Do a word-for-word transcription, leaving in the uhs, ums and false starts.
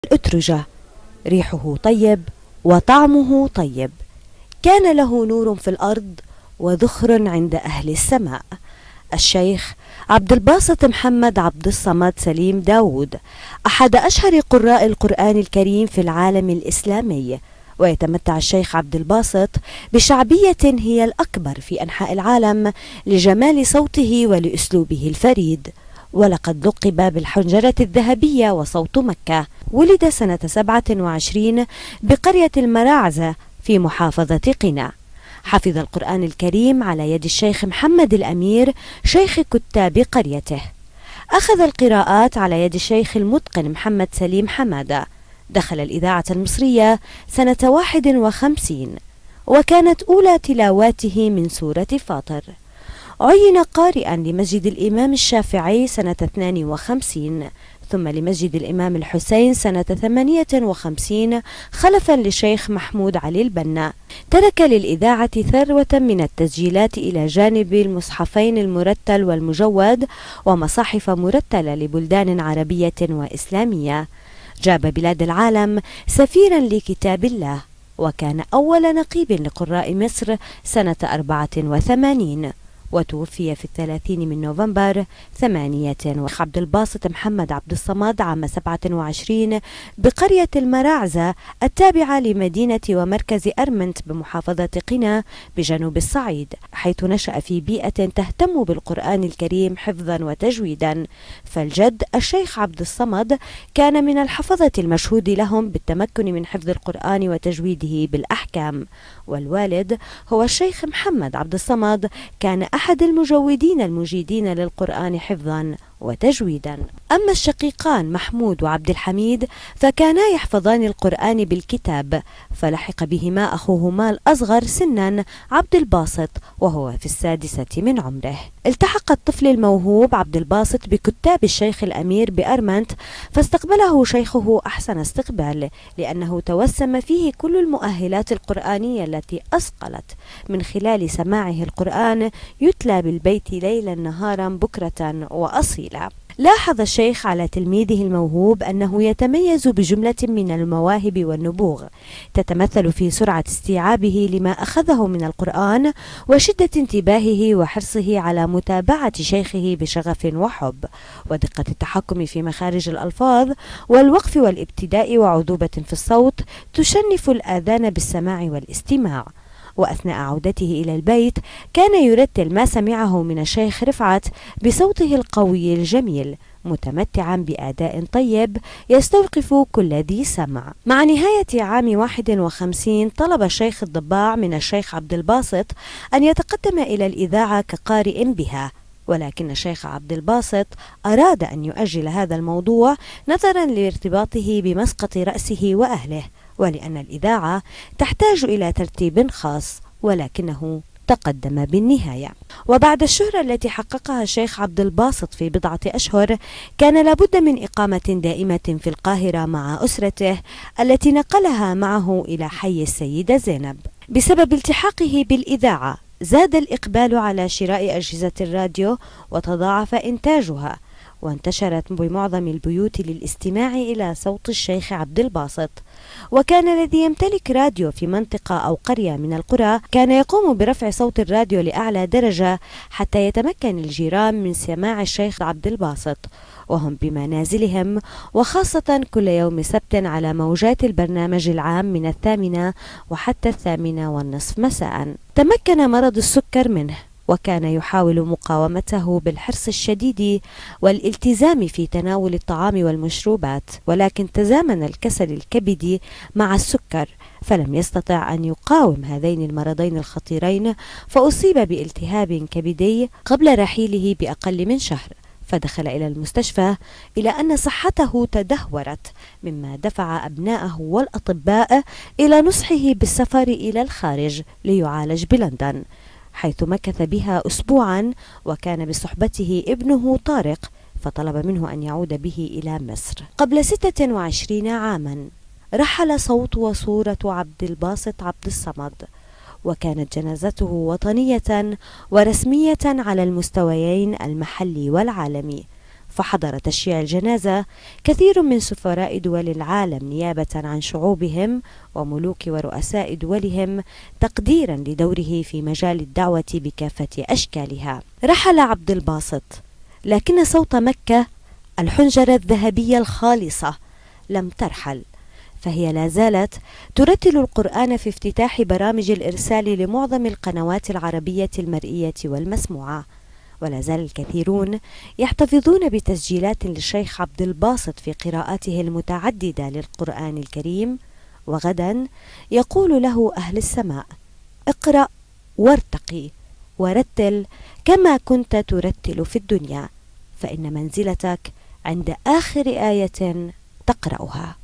الأترجة، ريحه طيب وطعمه طيب، كان له نور في الأرض وذخر عند أهل السماء. الشيخ عبد الباسط محمد عبد الصمد سليم داود، أحد أشهر قراء القرآن الكريم في العالم الإسلامي، ويتمتع الشيخ عبد الباسط بشعبية هي الأكبر في أنحاء العالم لجمال صوته ولأسلوبه الفريد، ولقد لقب بالحنجرة الذهبية وصوت مكة. ولد سنة سبعة وعشرين بقرية المراعزة في محافظة قنا. حفظ القرآن الكريم على يد الشيخ محمد الأمير شيخ كتاب قريته. أخذ القراءات على يد الشيخ المتقن محمد سليم حمادة. دخل الإذاعة المصرية سنة واحد وخمسين، وكانت أولى تلاواته من سورة فاطر. عين قارئا لمسجد الإمام الشافعي سنة اثنين وخمسين، ثم لمسجد الإمام الحسين سنة ثمانية وخمسين خلفا لشيخ محمود علي البنا. ترك للإذاعة ثروة من التسجيلات إلى جانب المصحفين المرتل والمجود ومصاحف مرتلة لبلدان عربية وإسلامية. جاب بلاد العالم سفيرا لكتاب الله، وكان أول نقيب لقراء مصر سنة أربعة وثمانين، وتوفي في الثلاثين من نوفمبر ثمانية. عبد الباسط محمد عبد الصمد عام سبعة وعشرين بقرية المراعزة التابعة لمدينة ومركز أرمنت بمحافظة قنا بجنوب الصعيد، حيث نشأ في بيئة تهتم بالقرآن الكريم حفظا وتجويدا. فالجد الشيخ عبد الصمد كان من الحفظة المشهود لهم بالتمكن من حفظ القرآن وتجويده بالأحكام، والوالد هو الشيخ محمد عبد الصمد كان أحد المجودين المجيدين للقرآن حفظا وتجويدا. أما الشقيقان محمود وعبد الحميد فكانا يحفظان القرآن بالكتاب، فلحق بهما أخوهما الأصغر سنا عبد الباسط وهو في السادسة من عمره. التحق الطفل الموهوب عبد الباسط بكتاب الشيخ الأمير بأرمنت، فاستقبله شيخه أحسن استقبال، لأنه توسم فيه كل المؤهلات القرآنية التي أصقلت من خلال سماعه القرآن يتلى بالبيت ليلا نهارا بكرة وأصيلا. لاحظ الشيخ على تلميذه الموهوب أنه يتميز بجملة من المواهب والنبوغ تتمثل في سرعة استيعابه لما أخذه من القرآن وشدة انتباهه وحرصه على متابعة شيخه بشغف وحب، ودقة التحكم في مخارج الألفاظ والوقف والابتداء وعذوبة في الصوت تشنف الآذان بالسماع والاستماع. وأثناء عودته إلى البيت كان يرتل ما سمعه من الشيخ رفعت بصوته القوي الجميل، متمتعا بأداء طيب يستوقف كل ذي سمع. مع نهاية عام واحد وخمسين طلب الشيخ الضباع من الشيخ عبد الباسط أن يتقدم إلى الإذاعة كقارئ بها، ولكن الشيخ عبد الباسط أراد أن يؤجل هذا الموضوع نظرا لارتباطه بمسقط رأسه وأهله، ولأن الإذاعة تحتاج إلى ترتيب خاص، ولكنه تقدم بالنهاية. وبعد الشهرة التي حققها الشيخ عبد الباسط في بضعة أشهر كان لابد من إقامة دائمة في القاهرة مع أسرته التي نقلها معه إلى حي السيدة زينب. بسبب التحاقه بالإذاعة زاد الإقبال على شراء أجهزة الراديو وتضاعف إنتاجها، وانتشرت بمعظم البيوت للاستماع إلى صوت الشيخ عبد الباسط. وكان الذي يمتلك راديو في منطقة أو قرية من القرى كان يقوم برفع صوت الراديو لأعلى درجة حتى يتمكن الجيران من سماع الشيخ عبد الباسط وهم بمنازلهم، وخاصة كل يوم سبت على موجات البرنامج العام من الثامنة وحتى الثامنة والنصف مساء. تمكن مرض السكر منه، وكان يحاول مقاومته بالحرص الشديد والالتزام في تناول الطعام والمشروبات، ولكن تزامن الكسل الكبدي مع السكر فلم يستطع أن يقاوم هذين المرضين الخطيرين، فأصيب بالتهاب كبدي قبل رحيله بأقل من شهر، فدخل إلى المستشفى إلى أن صحته تدهورت، مما دفع أبناءه والأطباء إلى نصحه بالسفر إلى الخارج ليعالج بلندن، حيث مكث بها أسبوعا، وكان بصحبته ابنه طارق، فطلب منه أن يعود به إلى مصر. قبل ستة وعشرين عاما رحل صوت وصورة عبد الباسط عبد الصمد، وكانت جنازته وطنية ورسمية على المستويين المحلي والعالمي، فحضر تشييع الجنازة كثير من سفراء دول العالم نيابة عن شعوبهم وملوك ورؤساء دولهم تقديرا لدوره في مجال الدعوة بكافة أشكالها. رحل عبد الباسط، لكن صوت مكة، الحنجرة الذهبية الخالصة، لم ترحل، فهي لا زالت ترتل القرآن في افتتاح برامج الإرسال لمعظم القنوات العربية المرئية والمسموعة. ولا زال الكثيرون يحتفظون بتسجيلات للشيخ عبد الباسط في قراءاته المتعددة للقرآن الكريم. وغدا يقول له أهل السماء: اقرأ وارتقي ورتل كما كنت ترتل في الدنيا، فإن منزلتك عند آخر آية تقرأها.